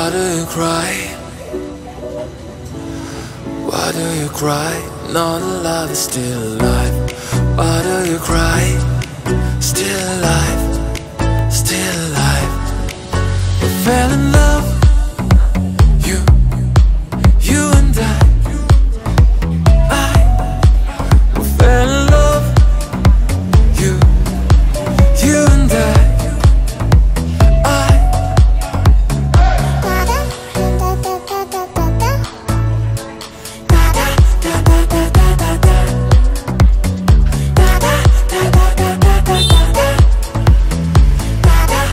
Why do you cry? Why do you cry? No, the love is still alive. Why do you cry? Still alive, still alive. I fell in love